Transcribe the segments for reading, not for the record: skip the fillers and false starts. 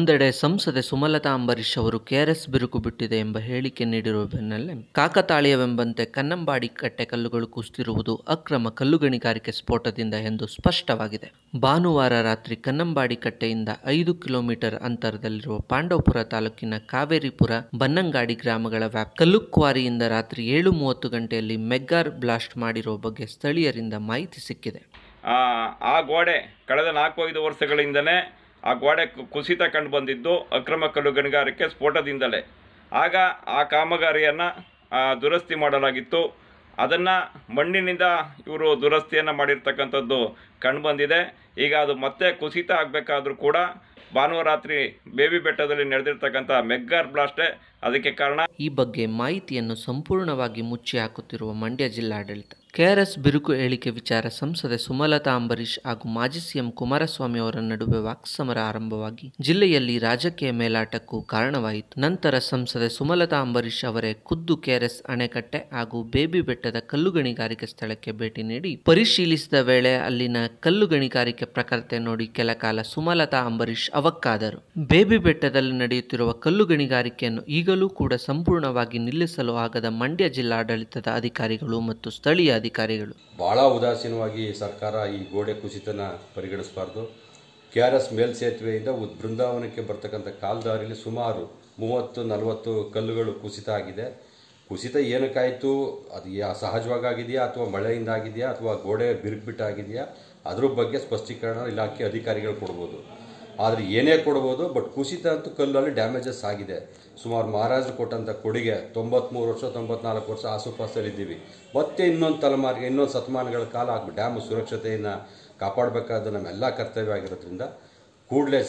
ಒಂದೆಡೆ ಸಂಸದೆ ಸುಮಲತಾ ಅಂಬರೀಶ್ ಅವರು ಕೆಆರ್ಎಸ್ ಬಿರುಕು ಬಿಟ್ಟಿದೆ ಎಂಬ ಹೇಳಿಕೆ ನೀಡಿರುವ ಬೆನ್ನಲ್ಲೇ ಕಾಕತಾಳೀಯವೆಂಬಂತೆ ಕನ್ನಂಬಾಡಿ ಕಟ್ಟೆ ಕಲ್ಲುಗಳು ಕುಸಿದಿರುವುದು ಅಕ್ರಮ ಕಲ್ಲುಗಣಿಗಾರಿಕೆ ಸ್ಫೋಟದಿಂದ ಎಂದು ಸ್ಪಷ್ಟವಾಗಿದೆ. ಭಾನುವಾರ ರಾತ್ರಿ ಕನ್ನಂಬಾಡಿ ಕಟ್ಟೆಯಿಂದ 5 ಕಿಲೋಮೀಟರ್ ಅಂತರದಲ್ಲಿರುವ ಪಾಂಡವಪುರ ತಾಲೂಕಿನ ಕಾವೇರಿಪುರ, ಬನ್ನಂಗಾಡಿ ಗ್ರಾಮಗಳ ಕಲ್ಲು ಕ್ವಾರಿಯಿಂದ ರಾತ್ರಿ 7:30 ಗಂಟೆಯಲ್ಲಿ ಮೆಗ್ಗಾರ್ ಬ್ಲಾಸ್ಟ್ ಮಾಡಿರುವ ಬಗ್ಗೆ ಸ್ಥಳೀಯರಿಂದ ಮಾಹಿತಿ ಸಿಕ್ಕಿದೆ. ಆ ಗೋಡೆ ಕಳೆದ 4-5 ವರ್ಷಗಳಿಂದಲೇ ಆ ಗೋಡೆ ಕುಸಿತ ಕಂಡು ಬಂದಿದ್ದು ಅಕ್ರಮ ಕಲ್ಲು ಗಣಿಗಾರಿಕೆ ಸ್ಫೋಟದಿಂದಲೇ. ಆಗ ಆ ಕಾಮಗಾರಿಯನ್ನು ದುರಸ್ತಿ ಮಾಡಲಾಗಿತ್ತು. ಅದನ್ನು ಮಣ್ಣಿನಿಂದ ಇವರು ದುರಸ್ತಿಯನ್ನು ಮಾಡಿರ್ತಕ್ಕಂಥದ್ದು ಕಂಡು ಬಂದಿದೆ. ಈಗ ಅದು ಮತ್ತೆ ಕುಸಿತ ಆಗಬೇಕಾದ್ರೂ ಕೂಡ ಭಾನುವಾರ ರಾತ್ರಿ ಬೇಬಿ ಬೆಟ್ಟದಲ್ಲಿ ನಡೆದಿರ್ತಕ್ಕಂಥ ಮೆಗ್ಗಾರ್ ಬ್ಲಾಸ್ಟೇ ಅದಕ್ಕೆ ಕಾರಣ. ಈ ಬಗ್ಗೆ ಮಾಹಿತಿಯನ್ನು ಸಂಪೂರ್ಣವಾಗಿ ಮುಚ್ಚಿ ಹಾಕುತ್ತಿರುವ ಮಂಡ್ಯ ಜಿಲ್ಲಾಡಳಿತ ಕೆಆರ್ಎಸ್ ಬಿರುಕು ಹೇಳಿಕೆ ವಿಚಾರ ಸಂಸದೆ ಸುಮಲತಾ ಅಂಬರೀಶ್ ಹಾಗೂ ಮಾಜಿ ಸಿಎಂ ಕುಮಾರಸ್ವಾಮಿ ಅವರ ನಡುವೆ ವಾಕ್ಸಮರ ಆರಂಭವಾಗಿ ಜಿಲ್ಲೆಯಲ್ಲಿ ರಾಜಕೀಯ ಮೇಲಾಟಕ್ಕೂ ಕಾರಣವಾಯಿತು. ನಂತರ ಸಂಸದೆ ಸುಮಲತಾ ಅಂಬರೀಶ್ ಅವರೇ ಖುದ್ದು ಕೆಆರ್ಎಸ್ ಅಣೆಕಟ್ಟೆ ಹಾಗೂ ಬೇಬಿ ಬೆಟ್ಟದ ಕಲ್ಲು ಗಣಿಗಾರಿಕೆ ಸ್ಥಳಕ್ಕೆ ಭೇಟಿ ನೀಡಿ ಪರಿಶೀಲಿಸಿದ ವೇಳೆ ಅಲ್ಲಿನ ಕಲ್ಲು ಗಣಿಗಾರಿಕೆ ಪ್ರಕೃತಿ ನೋಡಿ ಕೆಲ ಕಾಲ ಸುಮಲತಾ ಅಂಬರೀಶ್ ಅವಕ್ಕಾದರು. ಬೇಬಿ ಬೆಟ್ಟದಲ್ಲಿ ನಡೆಯುತ್ತಿರುವ ಕಲ್ಲು ಗಣಿಗಾರಿಕೆಯನ್ನು ಈಗಲೂ ಕೂಡ ಸಂಪೂರ್ಣವಾಗಿ ನಿಲ್ಲಿಸಲು ಆಗದ ಮಂಡ್ಯ ಜಿಲ್ಲಾಡಳಿತದ ಅಧಿಕಾರಿಗಳು ಮತ್ತು ಸ್ಥಳೀಯ ಅಧಿಕಾರಿಗಳು ಬಹಳ ಉದಾಸೀನವಾಗಿ ಸರ್ಕಾರ ಈ ಗೋಡೆ ಕುಸಿತನ ಪರಿಗಣಿಸಬಾರ್ದು. ಕೆಆರ್ಎಸ್ ಮೇಲ್ಸೇತುವೆಯಿಂದ ಬೃಂದಾವನಕ್ಕೆ ಬರ್ತಕ್ಕಂಥ ಕಾಲ್ದಾರಿಯಲ್ಲಿ ಸುಮಾರು 30-40 ಕಲ್ಲುಗಳು ಕುಸಿತ ಆಗಿದೆ. ಕುಸಿತ ಏನಕ್ಕಾಯಿತು, ಅದು ಸಹಜವಾಗಿ ಆಗಿದೆಯಾ ಅಥವಾ ಮಳೆಯಿಂದ ಆಗಿದೆಯಾ ಅಥವಾ ಗೋಡೆ ಬಿರುಗ್ಬಿಟ್ಟಾಗಿದೆಯಾ, ಅದ್ರ ಬಗ್ಗೆ ಸ್ಪಷ್ಟೀಕರಣ ಇಲಾಖೆ ಅಧಿಕಾರಿಗಳು ಕೊಡ್ಬೋದು. ಆದರೆ ಏನೇ ಕೊಡ್ಬೋದು, ಬಟ್ ಕುಸಿತ ಅಂತೂ ಕಲ್ಲಲ್ಲಿ ಡ್ಯಾಮೇಜಸ್ ಆಗಿದೆ. ಸುಮಾರು ಮಹಾರಾಜರು ಕೊಟ್ಟಂಥ ಕೊಡುಗೆ 93 ವರ್ಷ 94 ವರ್ಷ ಆಸುಪಾಸಲ್ಲಿದ್ದೀವಿ. ಮತ್ತೆ ಇನ್ನೊಂದು ಶತಮಾನಗಳ ಕಾಲ ಡ್ಯಾಮ್ ಸುರಕ್ಷತೆಯನ್ನು ಕಾಪಾಡಬೇಕಾದ ನಮ್ಮೆಲ್ಲ ಕರ್ತವ್ಯ ಆಗಿರೋದ್ರಿಂದ ಕೂಡಲೇ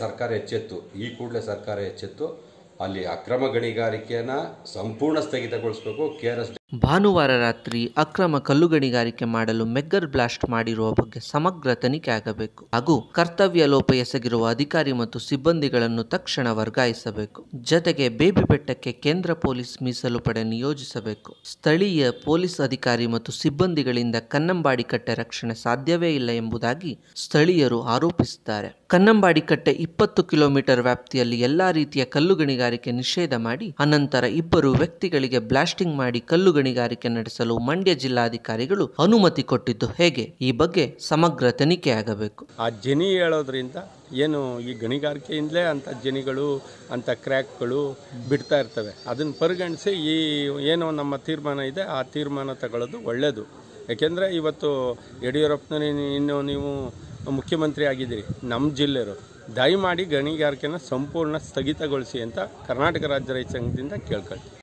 ಸರ್ಕಾರ ಎಚ್ಚೆತ್ತು ಅಲ್ಲಿ ಅಕ್ರಮ ಗಣಿಗಾರಿಕೆಯನ್ನು ಸಂಪೂರ್ಣ ಸ್ಥಗಿತಗೊಳಿಸಬೇಕು. ಕೆಆರ್ಎಸ್ ಭಾನುವಾರ ರಾತ್ರಿ ಅಕ್ರಮ ಕಲ್ಲು ಗಣಿಗಾರಿಕೆ ಮಾಡಲು ಮೆಗ್ಗರ್ ಬ್ಲಾಸ್ಟ್ ಮಾಡಿರುವ ಬಗ್ಗೆ ಸಮಗ್ರ ತನಿಖೆ ಆಗಬೇಕು ಹಾಗೂ ಕರ್ತವ್ಯ ಲೋಪ ಎಸಗಿರುವ ಅಧಿಕಾರಿ ಮತ್ತು ಸಿಬ್ಬಂದಿಗಳನ್ನು ತಕ್ಷಣ ವರ್ಗಾಯಿಸಬೇಕು. ಜತೆಗೆ ಬೇಬಿ ಬೆಟ್ಟಕ್ಕೆ ಕೇಂದ್ರ ಪೊಲೀಸ್ ಮೀಸಲು ಪಡೆ ನಿಯೋಜಿಸಬೇಕು. ಸ್ಥಳೀಯ ಪೊಲೀಸ್ ಅಧಿಕಾರಿ ಮತ್ತು ಸಿಬ್ಬಂದಿಗಳಿಂದ ಕನ್ನಂಬಾಡಿ ಕಟ್ಟೆ ರಕ್ಷಣೆ ಸಾಧ್ಯವೇ ಇಲ್ಲ ಎಂಬುದಾಗಿ ಸ್ಥಳೀಯರು ಆರೋಪಿಸಿದ್ದಾರೆ. ಕನ್ನಂಬಾಡಿ ಕಟ್ಟೆ 20 ಕಿಲೋಮೀಟರ್ ವ್ಯಾಪ್ತಿಯಲ್ಲಿ ಎಲ್ಲಾ ರೀತಿಯ ಕಲ್ಲು ಗಣಿಗಾರಿಕೆ ನಿಷೇಧ ಮಾಡಿ ಅನಂತರ 2 ವ್ಯಕ್ತಿಗಳಿಗೆ ಬ್ಲಾಸ್ಟಿಂಗ್ ಮಾಡಿ ಕಲ್ಲು ಗಣಿಗಾರಿಕೆ ನಡೆಸಲು ಮಂಡ್ಯ ಜಿಲ್ಲಾಧಿಕಾರಿಗಳು ಅನುಮತಿ ಕೊಟ್ಟಿದ್ದು ಹೇಗೆ? ಈ ಬಗ್ಗೆ ಸಮಗ್ರ ತನಿಖೆ ಆಗಬೇಕು. ಆ ಜನಿ ಹೇಳೋದ್ರಿಂದ ಏನು ಈ ಗಣಿಗಾರಿಕೆಯಿಂದಲೇ ಅಂಥ ಜನಿಗಳು ಅಂಥ ಕ್ರ್ಯಾಕ್ಗಳು ಬಿಡ್ತಾ ಇರ್ತವೆ. ಅದನ್ನು ಪರಿಗಣಿಸಿ ಈ ಏನು ನಮ್ಮ ತೀರ್ಮಾನ ಇದೆ ಆ ತೀರ್ಮಾನ ತಗೊಳ್ಳೋದು ಒಳ್ಳೆಯದು. ಯಾಕೆಂದರೆ ಇವತ್ತು ಯಡಿಯೂರಪ್ಪನ ಇನ್ನು ನೀವು ಮುಖ್ಯಮಂತ್ರಿ ಆಗಿದ್ದೀರಿ, ನಮ್ಮ ಜಿಲ್ಲೆಯವರು ದಯಮಾಡಿ ಗಣಿಗಾರಿಕೆನ ಸಂಪೂರ್ಣ ಸ್ಥಗಿತಗೊಳಿಸಿ ಅಂತ ಕರ್ನಾಟಕ ರಾಜ್ಯ ರೈತ ಸಂಘದಿಂದ ಕೇಳ್ಕೊಳ್ತೀವಿ.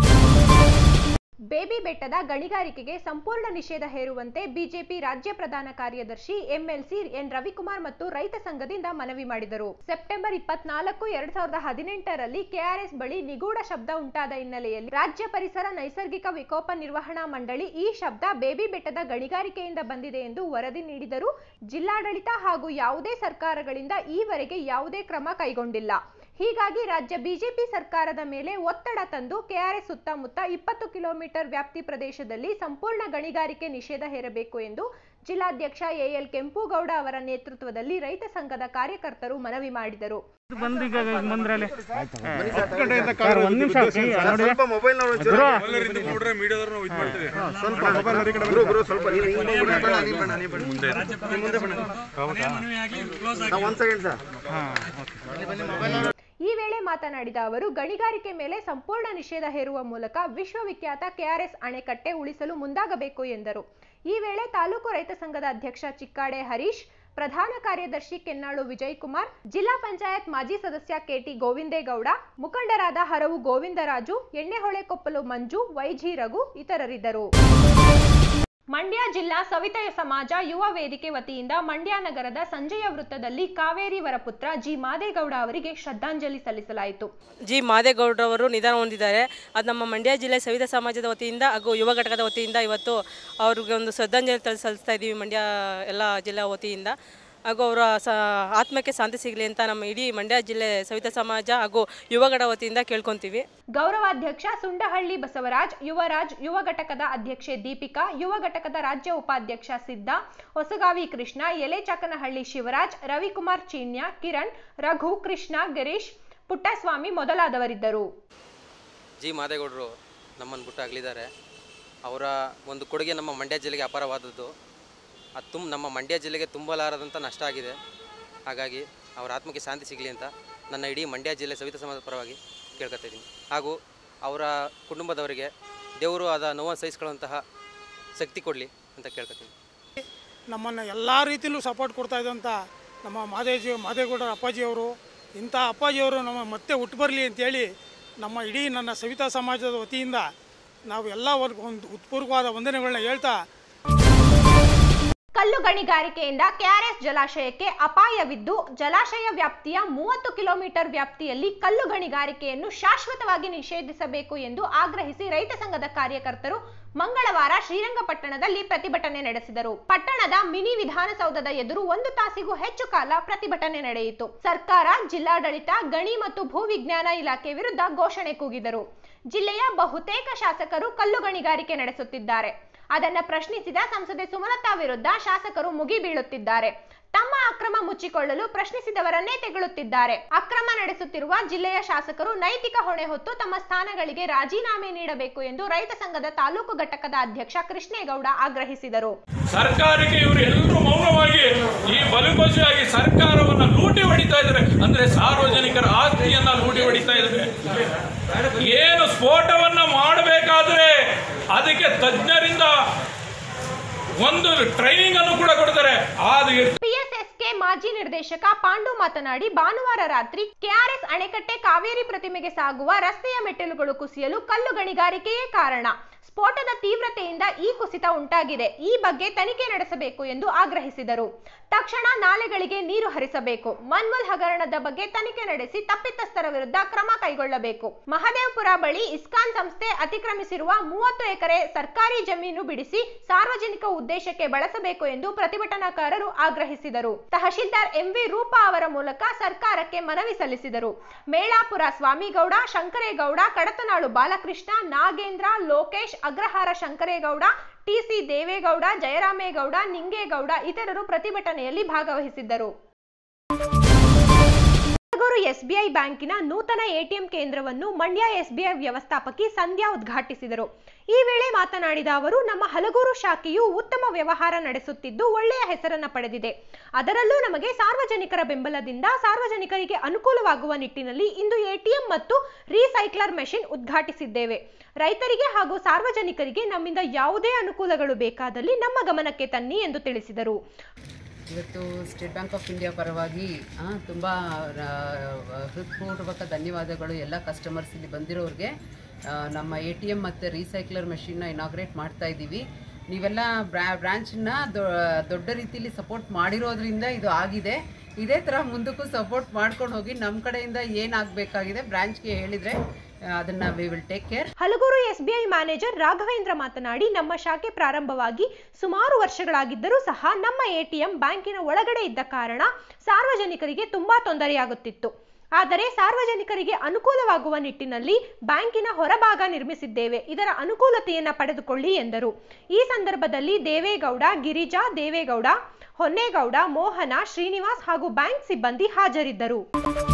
ಬೇಬಿ ಬೆಟ್ಟದ ಗಣಿಗಾರಿಕೆಗೆ ಸಂಪೂರ್ಣ ನಿಷೇಧ ಹೇರುವಂತೆ ಬಿಜೆಪಿ ರಾಜ್ಯ ಪ್ರಧಾನ ಕಾರ್ಯದರ್ಶಿ ಎಂಎಲ್ಸಿ ಎನ್ ರವಿಕುಮಾರ್ ಮತ್ತು ರೈತ ಸಂಘದಿಂದ ಮನವಿ ಮಾಡಿದರು. ಸೆಪ್ಟೆಂಬರ್ 24, 2018ರಲ್ಲಿ ಕೆಆರ್ಎಸ್ ಬಳಿ ನಿಗೂಢ ಶಬ್ದ ಉಂಟಾದ ಹಿನ್ನೆಲೆಯಲ್ಲಿ ರಾಜ್ಯ ಪರಿಸರ ನೈಸರ್ಗಿಕ ವಿಕೋಪ ನಿರ್ವಹಣಾ ಮಂಡಳಿ ಈ ಶಬ್ದ ಬೇಬಿ ಬೆಟ್ಟದ ಗಣಿಗಾರಿಕೆಯಿಂದ ಬಂದಿದೆ ಎಂದು ವರದಿ ನೀಡಿದರೂ ಜಿಲ್ಲಾಡಳಿತ ಹಾಗೂ ಯಾವುದೇ ಸರ್ಕಾರಗಳಿಂದ ಈವರೆಗೆ ಯಾವುದೇ ಕ್ರಮ ಕೈಗೊಂಡಿಲ್ಲ. ಹೀಗಾಗಿ ರಾಜ್ಯ ಬಿಜೆಪಿ ಸರ್ಕಾರದ ಮೇಲೆ ಒತ್ತಡ ತಂದು ಕೆಆರ್ಎಸ್ ಸುತ್ತಮುತ್ತ 20 ಕಿಲೋಮೀಟರ್ ವ್ಯಾಪ್ತಿ ಪ್ರದೇಶದಲ್ಲಿ ಸಂಪೂರ್ಣ ಗಣಿಗಾರಿಕೆ ನಿಷೇಧ ಹೇರಬೇಕು ಎಂದು ಜಿಲ್ಲಾಧ್ಯಕ್ಷ ಎಎಲ್ ಕೆಂಪುಗೌಡ ಅವರ ನೇತೃತ್ವದಲ್ಲಿ ರೈತ ಸಂಘದ ಕಾರ್ಯಕರ್ತರು ಮನವಿ ಮಾಡಿದರು. ಈ ವೇಳೆ ಮಾತನಾಡಿದ ಅವರು ಗಣಿಗಾರಿಕೆ ಮೇಲೆ ಸಂಪೂರ್ಣ ನಿಷೇಧ ಹೇರುವ ಮೂಲಕ ವಿಶ್ವವಿಖ್ಯಾತ ಕೆಆರ್ಎಸ್ ಅಣೆಕಟ್ಟೆ ಉಳಿಸಲು ಮುಂದಾಗಬೇಕು ಎಂದರು. ಈ ವೇಳೆ ತಾಲೂಕು ರೈತ ಸಂಘದ ಅಧ್ಯಕ್ಷ ಚಿಕ್ಕಾಡೆ ಹರೀಶ್, ಪ್ರಧಾನ ಕಾರ್ಯದರ್ಶಿ ಕೆನ್ನಾಳು ವಿಜಯಕುಮಾರ್, ಜಿಲ್ಲಾ ಪಂಚಾಯತ್ ಮಾಜಿ ಸದಸ್ಯ ಕೆಟಿ ಗೋವಿಂದೇಗೌಡ, ಮುಖಂಡರಾದ ಹರವು ಗೋವಿಂದರಾಜು, ಎಣ್ಣೆಹೊಳೆಕೊಪ್ಪಲು ಮಂಜು, ವೈಜಿ ರಘು ಇತರರಿದ್ದರು. ಮಂಡ್ಯ ಜಿಲ್ಲಾ ಸವಿತ ಸಮಾಜ ಯುವ ವೇದಿಕೆ ವತಿಯಿಂದ ಮಂಡ್ಯ ನಗರದ ಸಂಜಯ ವೃತ್ತದಲ್ಲಿ ಕಾವೇರಿ ವರಪುತ್ರ ಜಿ ಮಾದೇಗೌಡ ಅವರಿಗೆ ಶ್ರದ್ಧಾಂಜಲಿ ಸಲ್ಲಿಸಲಾಯಿತು. ಜಿ ಮಾದೇಗೌಡರವರು ನಿಧನ ಹೊಂದಿದ್ದಾರೆ. ಅದು ನಮ್ಮ ಮಂಡ್ಯ ಜಿಲ್ಲೆ ಸವಿತ ಸಮಾಜದ ವತಿಯಿಂದ ಹಾಗೂ ಯುವ ಘಟಕದ ವತಿಯಿಂದ ಇವತ್ತು ಅವ್ರಿಗೆ ಒಂದು ಶ್ರದ್ಧಾಂಜಲಿ ಸಲ್ಲಿಸ್ತಾ ಇದ್ದೀವಿ ಮಂಡ್ಯ ಎಲ್ಲ ಜಿಲ್ಲಾ ವತಿಯಿಂದ. ಹಾಗೂ ಅವರ ಆತ್ಮಕ್ಕೆ ಶಾಂತಿ ಸಿಗಲಿ ಅಂತ ನಮ್ಮ ಇಡೀ ಮಂಡ್ಯ ಜಿಲ್ಲೆ ಸವಿತ ಸಮಾಜ ಹಾಗೂ ಯುವಗಡ ವತಿಯಿಂದ ಕೇಳ್ಕೊಂತೀವಿ. ಗೌರವಾಧ್ಯಕ್ಷ ಸುಂಡಹಳ್ಳಿ ಬಸವರಾಜ್, ಯುವರಾಜ್, ಯುವ ಘಟಕದ ಅಧ್ಯಕ್ಷೆ ದೀಪಿಕಾ, ಯುವ ಘಟಕದ ರಾಜ್ಯ ಉಪಾಧ್ಯಕ್ಷ ಸಿದ್ದ, ಹೊಸಗಾವಿ ಕೃಷ್ಣ, ಎಲೆಚಕನಹಳ್ಳಿ ಶಿವರಾಜ್, ರವಿಕುಮಾರ್ ಚೀನ್ಯ, ಕಿರಣ್, ರಘು, ಕೃಷ್ಣ, ಗಿರೀಶ್, ಪುಟ್ಟಸ್ವಾಮಿ ಮೊದಲಾದವರಿದ್ದರು. ಜಿ ಮಾದೇಗೌಡರು ನಮ್ಮನ್ನು ಬಿಟ್ಟು ಅಗಲಿದ್ದಾರೆ. ಅವರ ಒಂದು ಕೊಡುಗೆ ನಮ್ಮ ಮಂಡ್ಯ ಜಿಲ್ಲೆಗೆ ಅಪಾರವಾದದ್ದು. ಅದು ನಮ್ಮ ಮಂಡ್ಯ ಜಿಲ್ಲೆಗೆ ತುಂಬಲಾರದಂಥ ನಷ್ಟ ಆಗಿದೆ. ಹಾಗಾಗಿ ಅವರ ಆತ್ಮಕ್ಕೆ ಶಾಂತಿ ಸಿಗಲಿ ಅಂತ ನನ್ನ ಇಡೀ ಮಂಡ್ಯ ಜಿಲ್ಲೆ ಸವಿತಾ ಸಮಾಜದ ಪರವಾಗಿ ಕೇಳ್ಕೊತಿದ್ದೀನಿ. ಹಾಗೂ ಅವರ ಕುಟುಂಬದವರಿಗೆ ದೇವರು ಆದ ನೋವನ್ನು ಸಹಿಸ್ಕೊಳ್ಳುವಂತಹ ಶಕ್ತಿ ಕೊಡಲಿ ಅಂತ ಕೇಳ್ಕೊತೀನಿ. ನಮ್ಮನ್ನು ಎಲ್ಲ ರೀತಿಯಲ್ಲೂ ಸಪೋರ್ಟ್ ಕೊಡ್ತಾ ಇದ್ದಂಥ ನಮ್ಮ ಮಾದೇಗೌಡರ ಅಪ್ಪಾಜಿಯವರು, ಇಂಥ ಅಪ್ಪಾಜಿಯವರು ನಮ್ಮ ಮತ್ತೆ ಹುಟ್ಟು ಬರಲಿ ಅಂತೇಳಿ ನಮ್ಮ ಇಡೀ ನನ್ನ ಸವಿತಾ ಸಮಾಜದ ವತಿಯಿಂದ ನಾವು ಎಲ್ಲ ಒಂದು ಉತ್ಪೂರ್ವವಾದ ವಂದನೆಗಳನ್ನ ಹೇಳ್ತಾ, ಕಲ್ಲು ಗಣಿಗಾರಿಕೆಯಿಂದ ಕೆಆರ್ಎಸ್ ಜಲಾಶಯಕ್ಕೆ ಅಪಾಯವಿದ್ದು ಜಲಾಶಯ ವ್ಯಾಪ್ತಿಯ 30 ಕಿಲೋಮೀಟರ್ ವ್ಯಾಪ್ತಿಯಲ್ಲಿ ಕಲ್ಲು ಗಣಿಗಾರಿಕೆಯನ್ನು ಶಾಶ್ವತವಾಗಿ ನಿಷೇಧಿಸಬೇಕು ಎಂದು ಆಗ್ರಹಿಸಿ ರೈತ ಸಂಘದ ಕಾರ್ಯಕರ್ತರು ಮಂಗಳವಾರ ಶ್ರೀರಂಗಪಟ್ಟಣದಲ್ಲಿ ಪ್ರತಿಭಟನೆ ನಡೆಸಿದರು. ಪಟ್ಟಣದ ಮಿನಿ ವಿಧಾನಸೌಧದ ಎದುರು 1 ತಾಸಿಗೂ ಹೆಚ್ಚು ಕಾಲ ಪ್ರತಿಭಟನೆ ನಡೆಯಿತು. ಸರ್ಕಾರ, ಜಿಲ್ಲಾಡಳಿತ, ಗಣಿ ಮತ್ತು ಭೂವಿಜ್ಞಾನ ಇಲಾಖೆ ವಿರುದ್ಧ ಘೋಷಣೆ ಕೂಗಿದರು. ಜಿಲ್ಲೆಯ ಬಹುತೇಕ ಶಾಸಕರು ಕಲ್ಲು ಗಣಿಗಾರಿಕೆ ನಡೆಸುತ್ತಿದ್ದಾರೆ. ಅದನ್ನ ಪ್ರಶ್ನಿಸಿದ ಸಂಸದೆ ಸುಮಲತಾ ವಿರುದ್ಧ ಶಾಸಕರು ಮುಗಿಬೀಳುತ್ತಿದ್ದಾರೆ. ತಮ್ಮ ಅಕ್ರಮ ಮುಚ್ಚಿಕೊಳ್ಳಲು ಪ್ರಶ್ನಿಸಿದವರನ್ನೇ ತೆಗಳುತ್ತಿದ್ದಾರೆ. ಅಕ್ರಮ ನಡೆಸುತ್ತಿರುವ ಜಿಲ್ಲೆಯ ಶಾಸಕರು ನೈತಿಕ ಹೊಣೆ ಹೊತ್ತು ತಮ್ಮ ಸ್ಥಾನಗಳಿಗೆ ರಾಜೀನಾಮೆ ನೀಡಬೇಕು ಎಂದು ರೈತ ಸಂಘದ ತಾಲೂಕು ಘಟಕದ ಅಧ್ಯಕ್ಷ ಕೃಷ್ಣೇಗೌಡ ಆಗ್ರಹಿಸಿದರು. ಸರ್ಕಾರಕ್ಕೆ ಇವರು ಎಲ್ಲರೂ ಮೌನವಾಗಿ ಈ ಬಲುಕೋಶವಾಗಿ ಸರ್ಕಾರವನ್ನ ಲೂಟಿ ಹೊಡಿತಾ ಇದ್ದಾರೆ. ಅಂದ್ರೆ ಸಾರ್ವಜನಿಕರ ಆಸ್ತಿಯನ್ನ ಲೂಟಿ ಹೊಡಿತಾ ಇದ್ದಾರೆ. ಏನು ಸ್ಫೋಟವನ್ನ ಮಾಡಬೇಕಾದ್ರೆ ಅದಕ್ಕೆ ತಜ್ಞರಿಂದ ಒಂದು ಟ್ರೈನಿಂಗ್ ಅನ್ನು ಕೂಡ ಕೊಡ್ತಾರೆ. ಪಿಎಸ್ಎಸ್ಕೆ ಮಾಜಿ ನಿರ್ದೇಶಕ ಪಾಂಡು ಮಾತನಾಡಿ, ಭಾನುವಾರ ರಾತ್ರಿ ಕೆಆರ್ಎಸ್ ಅಣೆಕಟ್ಟೆ ಕಾವೇರಿ ಪ್ರತಿಮೆಗೆ ಸಾಗುವ ರಸ್ತೆಯ ಮೆಟ್ಟಿಲುಗಳು ಕುಸಿಯಲು ಕಲ್ಲು ಗಣಿಗಾರಿಕೆಯೇ ಕಾರಣ. ಸ್ಫೋಟದ ತೀವ್ರತೆಯಿಂದ ಈ ಕುಸಿತ ಉಂಟಾಗಿದೆ. ಈ ಬಗ್ಗೆ ತನಿಖೆ ನಡೆಸಬೇಕು ಎಂದು ಆಗ್ರಹಿಸಿದರು. ತಕ್ಷಣ ನಾಲೆಗಳಿಗೆ ನೀರು ಹರಿಸಬೇಕು. ಮನ್ವಲ್ ಹಗರಣದ ಬಗ್ಗೆ ತನಿಖೆ ನಡೆಸಿ ತಪ್ಪಿತಸ್ಥರ ವಿರುದ್ಧ ಕ್ರಮ ಕೈಗೊಳ್ಳಬೇಕು. ಮಹದೇವಪುರ ಬಳಿ ಇಸ್ಕಾನ್ ಸಂಸ್ಥೆ ಅತಿಕ್ರಮಿಸಿರುವ 30 ಎಕರೆ ಸರ್ಕಾರಿ ಜಮೀನು ಬಿಡಿಸಿ ಸಾರ್ವಜನಿಕ ಉದ್ದೇಶಕ್ಕೆ ಬಳಸಬೇಕು ಎಂದು ಪ್ರತಿಭಟನಾಕಾರರು ಆಗ್ರಹಿಸಿದರು. ತಹಶೀಲ್ದಾರ್ ಎಂವಿ ರೂಪಾ ಅವರ ಮೂಲಕ ಸರ್ಕಾರಕ್ಕೆ ಮನವಿ ಸಲ್ಲಿಸಿದರು. ಮೇಳಾಪುರ ಸ್ವಾಮಿಗೌಡ, ಶಂಕರೇಗೌಡ, ಕಡತನಾಳು ಬಾಲಕೃಷ್ಣ, ನಾಗೇಂದ್ರ, ಲೋಕೇಶ್, ಅಗ್ರಹಾರ ಶಂಕರೇಗೌಡ, ಟಿಸಿ ದೇವೇಗೌಡ, ಜಯರಾಮೇಗೌಡ, ನಿಂಗೇಗೌಡ ಇತರರು ಪ್ರತಿಭಟನೆಯಲ್ಲಿ ಭಾಗವಹಿಸಿದ್ದರು. ಹಲಗೂರು ಎಸ್ಬಿಐ ಬ್ಯಾಂಕಿನ ನೂತನ ಎಟಿಎಂ ಕೇಂದ್ರವನ್ನು ಮಂಡ್ಯ ಎಸ್ಬಿಐ ವ್ಯವಸ್ಥಾಪಕಿ ಸಂಧ್ಯಾ ಉದ್ಘಾಟಿಸಿದರು. ಈ ವೇಳೆ ಮಾತನಾಡಿದ ಅವರು, ನಮ್ಮ ಹಲಗೂರು ಶಾಖೆಯು ಉತ್ತಮ ವ್ಯವಹಾರ ನಡೆಸುತ್ತಿದ್ದು ಒಳ್ಳೆಯ ಹೆಸರನ್ನು ಪಡೆದಿದೆ. ಅದರಲ್ಲೂ ನಮಗೆ ಸಾರ್ವಜನಿಕರ ಬೆಂಬಲದಿಂದ ಸಾರ್ವಜನಿಕರಿಗೆ ಅನುಕೂಲವಾಗುವ ನಿಟ್ಟಿನಲ್ಲಿ ಇಂದು ಎಟಿಎಂ ಮತ್ತು ರೀಸೈಕ್ಲರ್ ಮೆಷಿನ್ ಉದ್ಘಾಟಿಸಿದ್ದೇವೆ. ರೈತರಿಗೆ ಹಾಗೂ ಸಾರ್ವಜನಿಕರಿಗೆ ನಮ್ಮಿಂದ ಯಾವುದೇ ಅನುಕೂಲಗಳು ಬೇಕಾದಲ್ಲಿ ನಮ್ಮ ಗಮನಕ್ಕೆ ತನ್ನಿ ಎಂದು ತಿಳಿಸಿದರು. ಇವತ್ತು ಸ್ಟೇಟ್ ಬ್ಯಾಂಕ್ ಆಫ್ ಇಂಡಿಯಾ ಪರವಾಗಿ ತುಂಬ ಹೃತ್ಪೂರ್ವಕ ಧನ್ಯವಾದಗಳು ಎಲ್ಲ ಕಸ್ಟಮರ್ಸ್ ಇಲ್ಲಿ ಬಂದಿರೋರಿಗೆ. ನಮ್ಮ ಎಟಿಎಂ ಮತ್ತು ರೀಸೈಕ್ಲರ್ ಮೆಷಿನ್ನ ಇನಾಗ್ರೇಟ್ ಮಾಡ್ತಾ ಇದ್ದೀವಿ. ನೀವೆಲ್ಲ ಬ್ರಾಂಚನ್ನ ದೊಡ್ಡ ರೀತಿಯಲ್ಲಿ ಸಪೋರ್ಟ್ ಮಾಡಿರೋದ್ರಿಂದ ಇದು ಆಗಿದೆ. ಇದೇ ಥರ ಮುಂದಕ್ಕೂ ಸಪೋರ್ಟ್ ಮಾಡ್ಕೊಂಡು ಹೋಗಿ ನಮ್ಮ ಕಡೆಯಿಂದ ಏನಾಗಬೇಕಾಗಿದೆ ಬ್ರಾಂಚ್ಗೆ ಹೇಳಿದರೆ ಅದನ್ನ we will take care. Halagur SBI manager Raghavendra ಮಾತನಾಡಿ, ನಮ್ಮ ಶಾಖೆ ಪ್ರಾರಂಭವಾಗಿ ಸುಮಾರು ವರ್ಷಗಳಾಗಿದ್ದರೂ ಸಹ ನಮ್ಮ ಎಟಿಎಂ ಬ್ಯಾಂಕಿನ ಒಳಗಡೆ ಇದ್ದ ಕಾರಣ ಸಾರ್ವಜನಿಕರಿಗೆ ತುಂಬಾ ತೊಂದರೆಯಾಗುತ್ತಿತ್ತು. ಆದರೆ ಸಾರ್ವಜನಿಕರಿಗೆ ಅನುಕೂಲವಾಗುವ ನಿಟ್ಟಿನಲ್ಲಿ ಬ್ಯಾಂಕಿನ ಹೊರಭಾಗ ನಿರ್ಮಿಸಿದ್ದೇವೆ. ಇದರ ಅನುಕೂಲತೆಯನ್ನು ಪಡೆದುಕೊಳ್ಳಿ ಎಂದರು. ಈ ಸಂದರ್ಭದಲ್ಲಿ ದೇವೇಗೌಡ, ಗಿರಿಜಾ, ದೇವೇಗೌಡ, ಹೊನ್ನೇಗೌಡ, ಮೋಹನ, ಶ್ರೀನಿವಾಸ್ ಹಾಗೂ ಬ್ಯಾಂಕ್ ಸಿಬ್ಬಂದಿ ಹಾಜರಿದ್ದರು.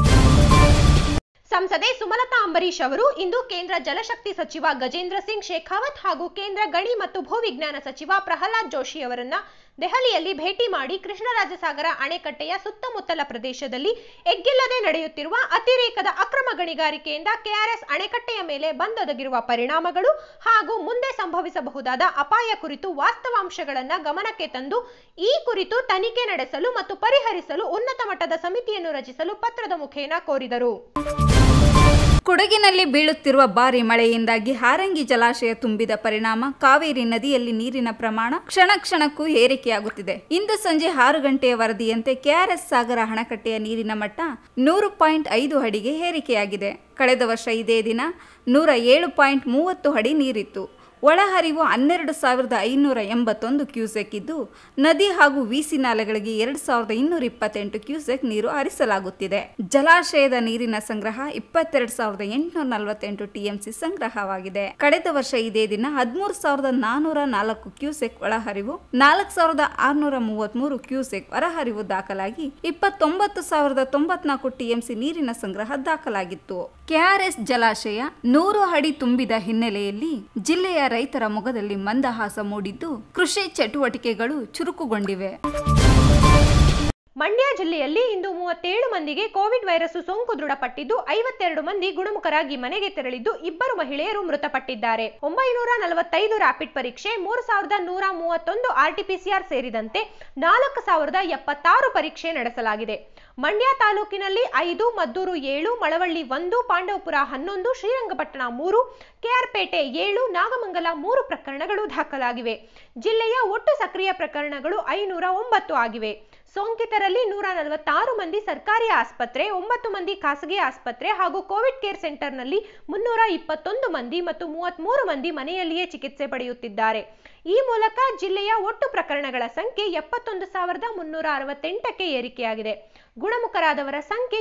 ಸಂಸದೆ ಸುಮಲತಾ ಅಂಬರೀಶ್ ಅವರು ಇಂದು ಕೇಂದ್ರ ಜಲಶಕ್ತಿ ಸಚಿವ ಗಜೇಂದ್ರ ಸಿಂಗ್ ಶೇಖಾವತ್ ಹಾಗೂ ಕೇಂದ್ರ ಗಣಿ ಮತ್ತು ಭೂವಿಜ್ಞಾನ ಸಚಿವ ಪ್ರಹ್ಲಾದ್ ಜೋಶಿ ಅವರನ್ನ ದೆಹಲಿಯಲ್ಲಿ ಭೇಟಿ ಮಾಡಿ ಕೃಷ್ಣರಾಜಸಾಗರ ಅಣೆಕಟ್ಟೆಯ ಸುತ್ತಮುತ್ತಲ ಪ್ರದೇಶದಲ್ಲಿ ಎಗ್ಗಿಲ್ಲದೆ ನಡೆಯುತ್ತಿರುವ ಅತಿರೇಕದ ಅಕ್ರಮ ಗಣಿಗಾರಿಕೆಯಿಂದ ಕೆಆರ್ಎಸ್ ಅಣೆಕಟ್ಟೆಯ ಮೇಲೆ ಬಂದೊದಗಿರುವ ಪರಿಣಾಮಗಳು ಹಾಗೂ ಮುಂದೆ ಸಂಭವಿಸಬಹುದಾದ ಅಪಾಯ ಕುರಿತು ವಾಸ್ತವಾಂಶಗಳನ್ನು ಗಮನಕ್ಕೆ ತಂದು ಈ ಕುರಿತು ತನಿಖೆ ನಡೆಸಲು ಮತ್ತು ಪರಿಹರಿಸಲು ಉನ್ನತ ಮಟ್ಟದ ಸಮಿತಿಯನ್ನು ರಚಿಸಲು ಪತ್ರದ ಮುಖೇನ ಕೋರಿದರು. ಕೊಡಗಿನಲ್ಲಿ ಬೀಳುತ್ತಿರುವ ಭಾರಿ ಮಳೆಯಿಂದಾಗಿ ಹಾರಂಗಿ ಜಲಾಶಯ ತುಂಬಿದ ಪರಿಣಾಮ ಕಾವೇರಿ ನದಿಯಲ್ಲಿ ನೀರಿನ ಪ್ರಮಾಣ ಕ್ಷಣ ಕ್ಷಣಕ್ಕೂ ಏರಿಕೆಯಾಗುತ್ತಿದೆ. ಇಂದು ಸಂಜೆ 6 ಗಂಟೆಯ ವರದಿಯಂತೆ ಕೆಆರ್ಎಸ್ ಸಾಗರ ಅಣೆಕಟ್ಟೆಯ ನೀರಿನ ಮಟ್ಟ 100.5 ಅಡಿಗೆ ಏರಿಕೆಯಾಗಿದೆ. ಕಳೆದ ವರ್ಷ ಇದೇ ದಿನ 107.30 ಅಡಿ ನೀರಿತ್ತು. ಒಳಹರಿವು 12,581 ಕ್ಯೂಸೆಕ್ ಇದ್ದು ನದಿ ಹಾಗೂ ವಿಸಿ ನಾಲೆಗಳಿಗೆ 2,228 ಕ್ಯೂಸೆಕ್ ನೀರು ಹರಿಸಲಾಗುತ್ತಿದೆ. ಜಲಾಶಯದ ನೀರಿನ ಸಂಗ್ರಹ 22,848 ಟಿಎಂಸಿ ಸಂಗ್ರಹವಾಗಿದೆ. ಕಳೆದ ವರ್ಷ ಇದೇ ದಿನ 13,404 ಕ್ಯೂಸೆಕ್ ಒಳಹರಿವು, 4,633 ಕ್ಯೂಸೆಕ್ ಹೊರಹರಿವು ದಾಖಲಾಗಿ 29,094 ಟಿಎಂಸಿ ನೀರಿನ ಸಂಗ್ರಹ ದಾಖಲಾಗಿತ್ತು. ಕೆಆರ್ಎಸ್ ಜಲಾಶಯ 100 ಅಡಿ ತುಂಬಿದ ಹಿನ್ನೆಲೆಯಲ್ಲಿ ಜಿಲ್ಲೆಯ ರೈತರ ಮೊಗದಲ್ಲಿ ಮಂದಹಾಸ ಮೂಡಿದ್ದು ಕೃಷಿ ಚಟುವಟಿಕೆಗಳು ಚುರುಕುಗೊಂಡಿವೆ. ಮಂಡ್ಯ ಜಿಲ್ಲೆಯಲ್ಲಿ ಇಂದು 37 ಮಂದಿಗೆ ಕೋವಿಡ್ ವೈರಸ್ ಸೋಂಕು ದೃಢಪಟ್ಟಿದ್ದು 52 ಮಂದಿ ಗುಣಮುಖರಾಗಿ ಮನೆಗೆ ತೆರಳಿದ್ದು 2 ಮಹಿಳೆಯರು ಮೃತಪಟ್ಟಿದ್ದಾರೆ. 945 ರ್ಯಾಪಿಡ್ ಪರೀಕ್ಷೆ, 3,131 ಆರ್ಟಿಪಿಸಿಆರ್ ಸೇರಿದಂತೆ 4,076 ಪರೀಕ್ಷೆ ನಡೆಸಲಾಗಿದೆ. ಮಂಡ್ಯ ತಾಲೂಕಿನಲ್ಲಿ 5, ಮದ್ದೂರು 7, ಮಳವಳ್ಳಿ 1, ಪಾಂಡವಪುರ 11, ಶ್ರೀರಂಗಪಟ್ಟಣ 3, ಕೆಆರ್ಪೇಟೆ 7, ನಾಗಮಂಗಲ 3 ಪ್ರಕರಣಗಳು ದಾಖಲಾಗಿವೆ. ಜಿಲ್ಲೆಯ ಒಟ್ಟು ಸಕ್ರಿಯ ಪ್ರಕರಣಗಳು 509 ಆಗಿವೆ. ಸೋಂಕಿತರಲ್ಲಿ 146 ಮಂದಿ ಸರ್ಕಾರಿ ಆಸ್ಪತ್ರೆ, 9 ಮಂದಿ ಖಾಸಗಿ ಆಸ್ಪತ್ರೆ ಹಾಗೂ ಕೋವಿಡ್ ಕೇರ್ ಸೆಂಟರ್ನಲ್ಲಿ 321 ಮಂದಿ ಮತ್ತು 33 ಮಂದಿ ಮನೆಯಲ್ಲಿಯೇ ಚಿಕಿತ್ಸೆ ಪಡೆಯುತ್ತಿದ್ದಾರೆ. ಈ ಮೂಲಕ ಜಿಲ್ಲೆಯ ಒಟ್ಟು ಪ್ರಕರಣಗಳ ಸಂಖ್ಯೆ 71,368ಕ್ಕೆ ಏರಿಕೆಯಾಗಿದೆ. ಗುಣಮುಖರಾದವರ ಸಂಖ್ಯೆ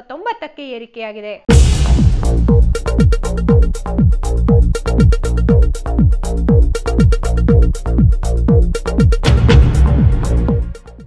70,249ಕ್ಕೆ ಏರಿಕೆಯಾಗಿದೆ.